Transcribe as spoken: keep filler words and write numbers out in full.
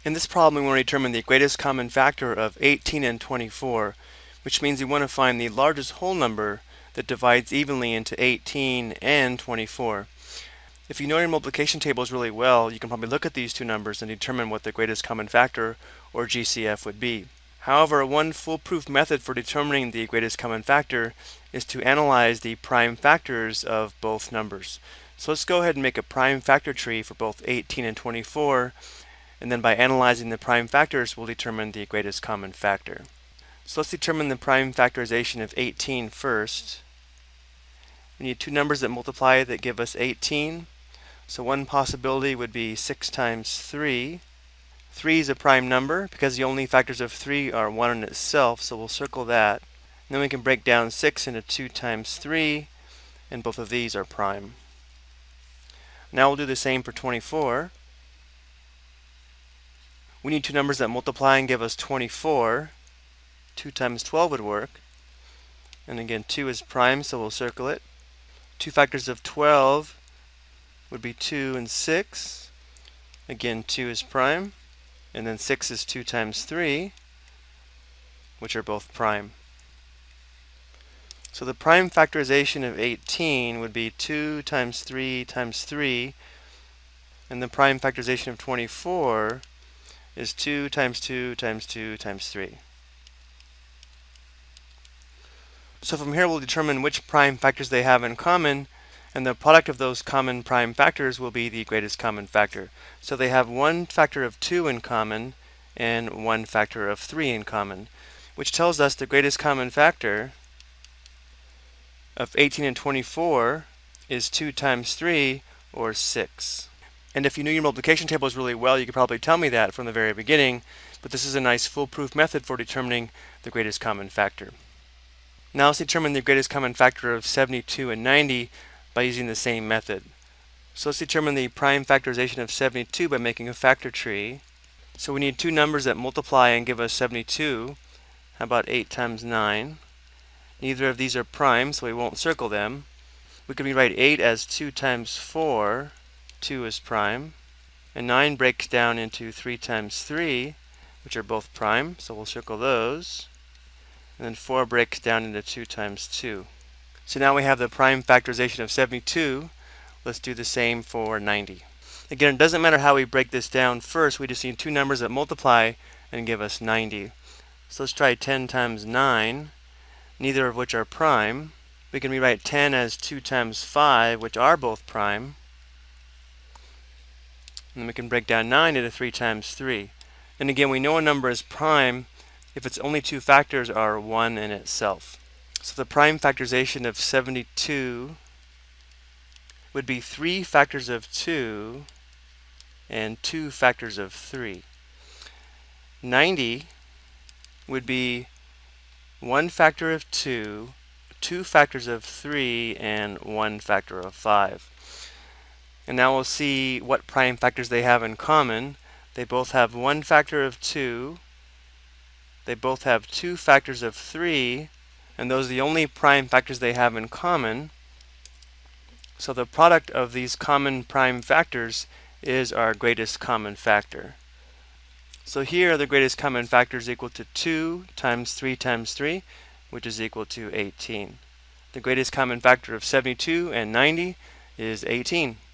In this problem, we want to determine the greatest common factor of eighteen and twenty-four, which means we want to find the largest whole number that divides evenly into eighteen and twenty-four. If you know your multiplication tables really well, you can probably look at these two numbers and determine what the greatest common factor, or G C F, would be. However, one foolproof method for determining the greatest common factor is to analyze the prime factors of both numbers. So let's go ahead and make a prime factor tree for both eighteen and twenty-four, and then by analyzing the prime factors, we'll determine the greatest common factor. So let's determine the prime factorization of eighteen first. We need two numbers that multiply that give us eighteen. So one possibility would be six times three. three is a prime number because the only factors of three are one in itself, so we'll circle that. And then we can break down six into two times three, and both of these are prime. Now we'll do the same for twenty-four. We need two numbers that multiply and give us twenty-four. two times twelve would work. And again, two is prime, so we'll circle it. Two factors of twelve would be two and six. Again, two is prime. And then six is two times three, which are both prime. So the prime factorization of eighteen would be two times three times three, and the prime factorization of twenty-four is two times two times two times three. So from here we'll determine which prime factors they have in common, and the product of those common prime factors will be the greatest common factor. So they have one factor of two in common and one factor of three in common, which tells us the greatest common factor of eighteen and twenty-four is two times three, or six. And if you knew your multiplication tables really well, you could probably tell me that from the very beginning, but this is a nice foolproof method for determining the greatest common factor. Now let's determine the greatest common factor of seventy-two and ninety by using the same method. So let's determine the prime factorization of seventy-two by making a factor tree. So we need two numbers that multiply and give us seventy-two. How about eight times nine? Neither of these are prime, so we won't circle them. We can rewrite eight as two times four. two is prime. And nine breaks down into three times three, which are both prime, so we'll circle those. And then four breaks down into two times two. So now we have the prime factorization of seventy-two. Let's do the same for ninety. Again, it doesn't matter how we break this down first, we just need two numbers that multiply and give us ninety. So let's try ten times nine, neither of which are prime. We can rewrite ten as two times five, which are both prime. And then we can break down nine into three times three. And again, we know a number is prime if its only two factors are one in itself. So the prime factorization of seventy-two would be three factors of two and two factors of three. ninety would be one factor of two, two factors of three, and one factor of five. And now we'll see what prime factors they have in common. They both have one factor of two, they both have two factors of three, and those are the only prime factors they have in common. So the product of these common prime factors is our greatest common factor. So here the greatest common factor is equal to two times three times three, which is equal to eighteen. The greatest common factor of seventy-two and ninety is eighteen.